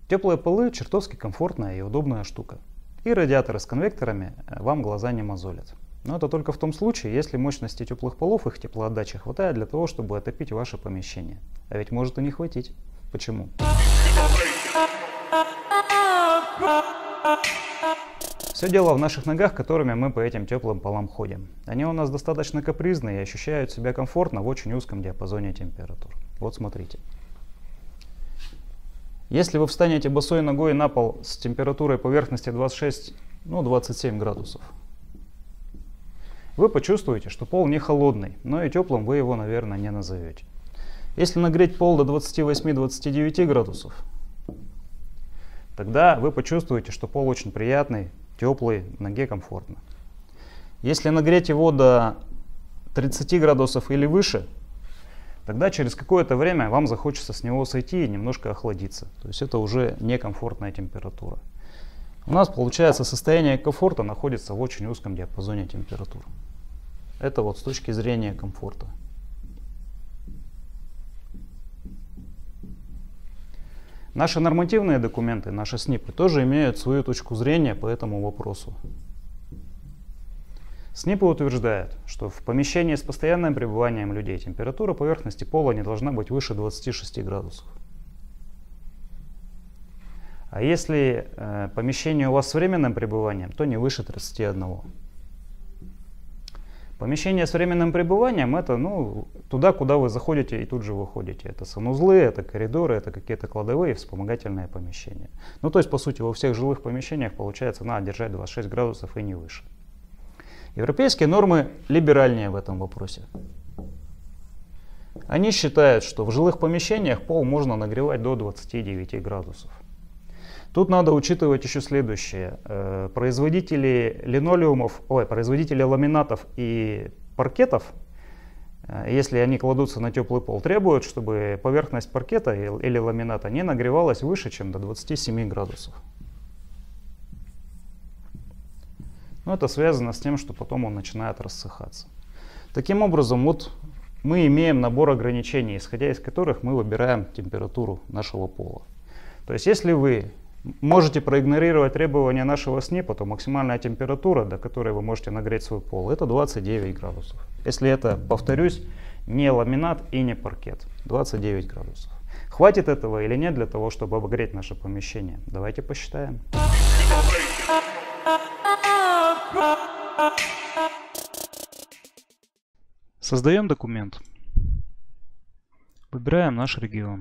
Теплые полы чертовски комфортная и удобная штука. И радиаторы с конвекторами вам глаза не мозолят. Но это только в том случае, если мощности теплых полов и их теплоотдачи хватает для того, чтобы отопить ваше помещение. А ведь может и не хватить. Почему? Все дело в наших ногах, которыми мы по этим теплым полам ходим. Они у нас достаточно капризные и ощущают себя комфортно в очень узком диапазоне температур. Вот смотрите. Если вы встанете босой ногой на пол с температурой поверхности 26-27 градусов, вы почувствуете, что пол не холодный, но и теплым вы его, наверное, не назовете. Если нагреть пол до 28-29 градусов, тогда вы почувствуете, что пол очень приятный, теплый, ноге комфортно. Если нагреть его до 30 градусов или выше, тогда через какое-то время вам захочется с него сойти и немножко охладиться. То есть это уже некомфортная температура. У нас, получается, состояние комфорта находится в очень узком диапазоне температур. Это вот с точки зрения комфорта. Наши нормативные документы, наши СНИПы, тоже имеют свою точку зрения по этому вопросу. СНИПы утверждают, что в помещении с постоянным пребыванием людей температура поверхности пола не должна быть выше 26 градусов. А если помещение у вас с временным пребыванием, то не выше 31. Помещение с временным пребыванием — это туда, куда вы заходите и тут же выходите. Это санузлы, это коридоры, это какие-то кладовые, вспомогательные помещения. То есть, по сути, во всех жилых помещениях, получается, надо держать 26 градусов и не выше. Европейские нормы либеральнее в этом вопросе. Они считают, что в жилых помещениях пол можно нагревать до 29 градусов. Тут надо учитывать еще следующее. Производители производители ламинатов и паркетов, если они кладутся на теплый пол, требуют, чтобы поверхность паркета или ламината не нагревалась выше, чем до 27 градусов. Но это связано с тем, что потом он начинает рассыхаться. Таким образом, вот мы имеем набор ограничений, исходя из которых мы выбираем температуру нашего пола. То есть, если вы можете проигнорировать требования нашего СНИПа, то максимальная температура, до которой вы можете нагреть свой пол, это 29 градусов. Если это, повторюсь, не ламинат и не паркет, 29 градусов. Хватит этого или нет для того, чтобы обогреть наше помещение? Давайте посчитаем. Создаем документ. Выбираем наш регион.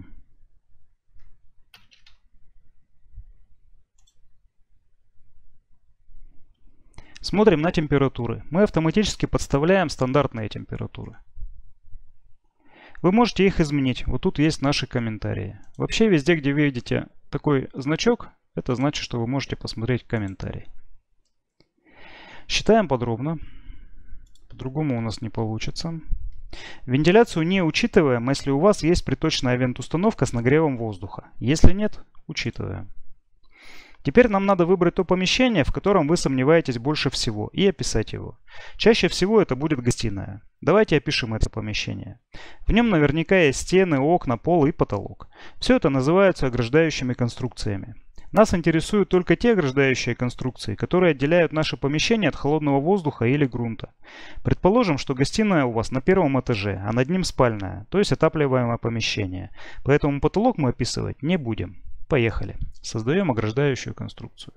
Смотрим на температуры. Мы автоматически подставляем стандартные температуры. Вы можете их изменить. Вот тут есть наши комментарии. Вообще везде, где вы видите такой значок, это значит, что вы можете посмотреть комментарий. Считаем подробно. По-другому у нас не получится. Вентиляцию не учитываем, если у вас есть приточная вент-установка с нагревом воздуха. Если нет, учитываем. Теперь нам надо выбрать то помещение, в котором вы сомневаетесь больше всего, и описать его. Чаще всего это будет гостиная. Давайте опишем это помещение. В нем наверняка есть стены, окна, пол и потолок. Все это называются ограждающими конструкциями. Нас интересуют только те ограждающие конструкции, которые отделяют наше помещение от холодного воздуха или грунта. Предположим, что гостиная у вас на первом этаже, а над ним спальная, то есть отапливаемое помещение. Поэтому потолок мы описывать не будем. Поехали. Создаем ограждающую конструкцию.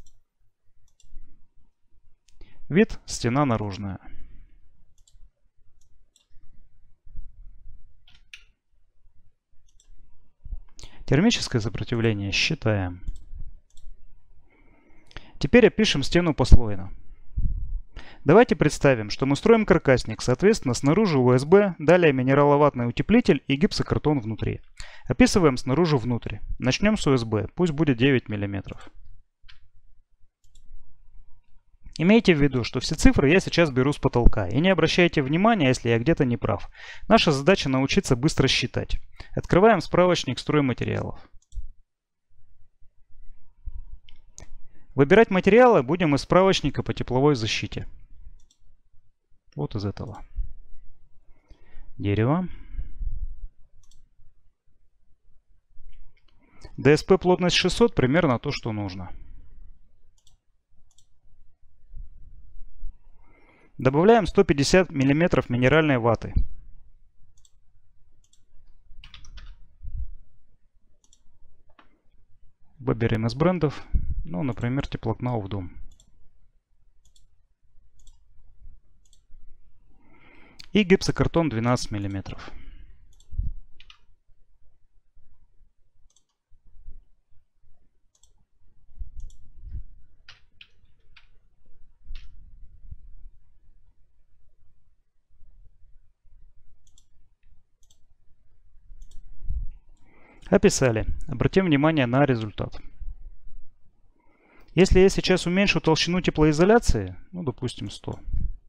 Вид — стена наружная. Термическое сопротивление считаем. Теперь опишем стену послойно. Давайте представим, что мы строим каркасник, соответственно, снаружи УСБ, далее минераловатный утеплитель и гипсокартон внутри. Описываем снаружи внутрь. Начнем с УСБ, пусть будет 9 мм. Имейте в виду, что все цифры я сейчас беру с потолка, и не обращайте внимания, если я где-то не прав. Наша задача научиться быстро считать. Открываем справочник стройматериалов. Выбирать материалы будем из справочника по тепловой защите. Вот из этого. Дерево. ДСП плотность 600 примерно то, что нужно. Добавляем 150 мм минеральной ваты. Выберем из брендов, ну, например, Теплокнауф Дом. И гипсокартон 12 мм. Описали. Обратим внимание на результат. Если я сейчас уменьшу толщину теплоизоляции, ну, допустим, 100,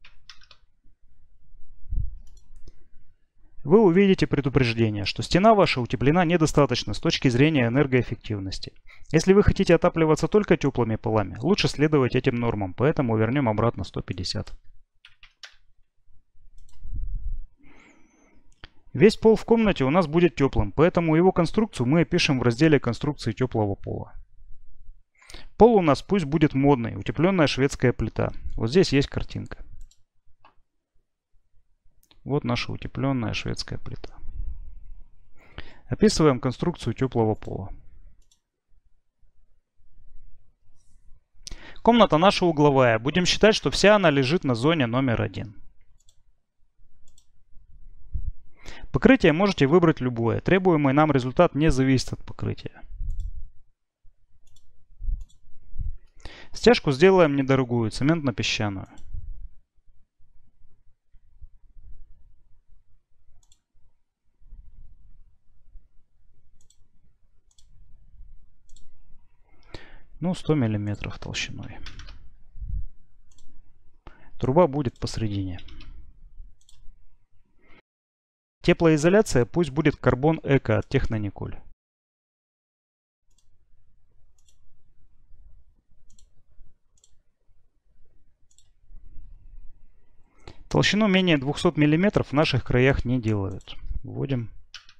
вы увидите предупреждение, что стена ваша утеплена недостаточно с точки зрения энергоэффективности. Если вы хотите отапливаться только теплыми полами, лучше следовать этим нормам, поэтому вернем обратно 150. Весь пол в комнате у нас будет теплым, поэтому его конструкцию мы опишем в разделе конструкции теплого пола. Пол у нас пусть будет модный, утепленная шведская плита. Вот здесь есть картинка. Вот наша утепленная шведская плита. Описываем конструкцию теплого пола. Комната наша угловая. Будем считать, что вся она лежит на зоне номер 1. Покрытие можете выбрать любое. Требуемый нам результат не зависит от покрытия. Стяжку сделаем недорогую, цементно-песчаную. Ну, 100 мм толщиной. Труба будет посередине. Теплоизоляция пусть будет Карбон Эко от Технониколь. Толщину менее 200 мм в наших краях не делают. Вводим.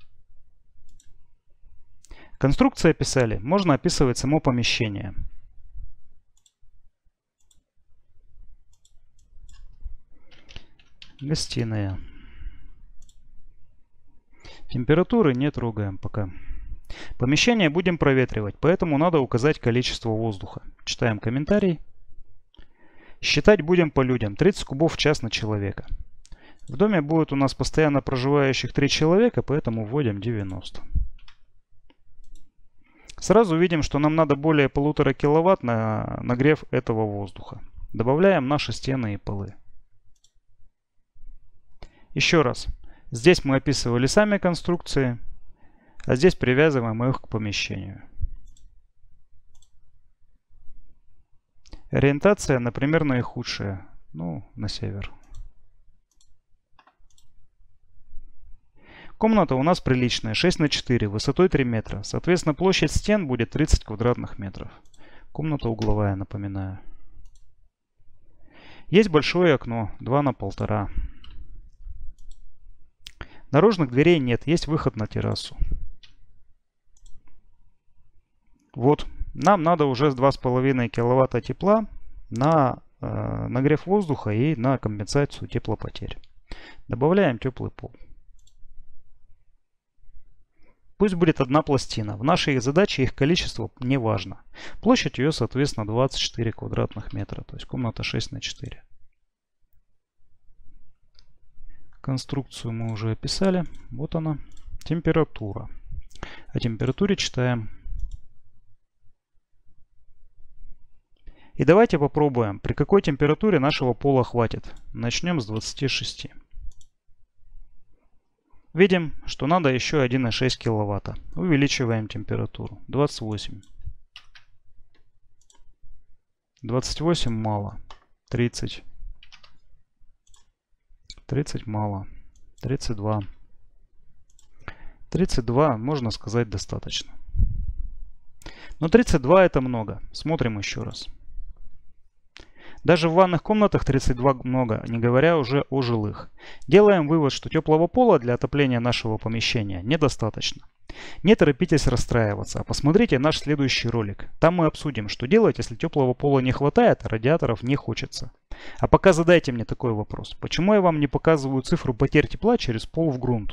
Конструкции описали. Можно описывать само помещение. Гостиная. Температуры не трогаем пока. Помещение будем проветривать, поэтому надо указать количество воздуха. Читаем комментарий. Считать будем по людям. 30 кубов в час на человека. В доме будет у нас постоянно проживающих 3 человека, поэтому вводим 90. Сразу видим, что нам надо более 1,5 киловатт на нагрев этого воздуха. Добавляем наши стены и полы. Еще раз. Здесь мы описывали сами конструкции, а здесь привязываем их к помещению. Ориентация, например, наихудшая. Ну, на север. Комната у нас приличная, 6 на 4, высотой 3 метра. Соответственно, площадь стен будет 30 квадратных метров. Комната угловая, напоминаю. Есть большое окно, 2 на 1,5. Наружных дверей нет, есть выход на террасу. Вот, нам надо уже с 2,5 киловатта тепла на нагрев воздуха и на компенсацию теплопотерь. Добавляем теплый пол. Пусть будет одна пластина. В нашей задаче их количество не важно. Площадь ее, соответственно, 24 квадратных метра. То есть комната 6 на 4. Конструкцию мы уже описали. Вот она. Температура. О температуре читаем. И давайте попробуем, при какой температуре нашего пола хватит. Начнем с 26. Видим, что надо еще 1,6 киловатта. Увеличиваем температуру. 28. 28 мало. 30. 30 мало. 32. 32, можно сказать, достаточно. Но 32 это много. Смотрим еще раз. Даже в ванных комнатах 32 много, не говоря уже о жилых. Делаем вывод, что теплого пола для отопления нашего помещения недостаточно. Не торопитесь расстраиваться, а посмотрите наш следующий ролик. Там мы обсудим, что делать, если теплого пола не хватает, а радиаторов не хочется. А пока задайте мне такой вопрос. Почему я вам не показываю цифру потерь тепла через пол в грунт?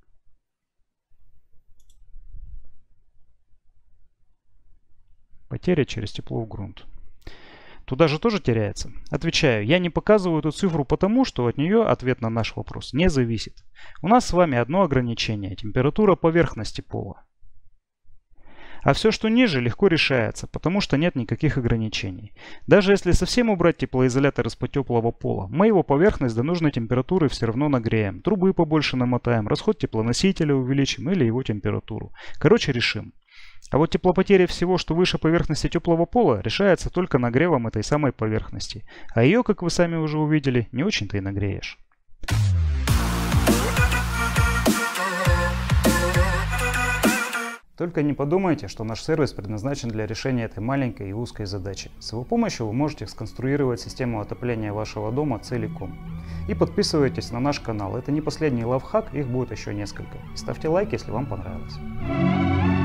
Потеря через тепло в грунт. Туда же тоже теряется? Отвечаю, я не показываю эту цифру потому, что от нее ответ на наш вопрос не зависит. У нас с вами одно ограничение – температура поверхности пола. А все, что ниже, легко решается, потому что нет никаких ограничений. Даже если совсем убрать теплоизолятор из-под теплого пола, мы его поверхность до нужной температуры все равно нагреем, трубы побольше намотаем, расход теплоносителя увеличим или его температуру. Короче, решим. А вот теплопотеря всего, что выше поверхности теплого пола, решается только нагревом этой самой поверхности. А ее, как вы сами уже увидели, не очень-то и нагреешь. Только не подумайте, что наш сервис предназначен для решения этой маленькой и узкой задачи. С его помощью вы можете сконструировать систему отопления вашего дома целиком. И подписывайтесь на наш канал. Это не последний лайфхак, их будет еще несколько. Ставьте лайк, если вам понравилось.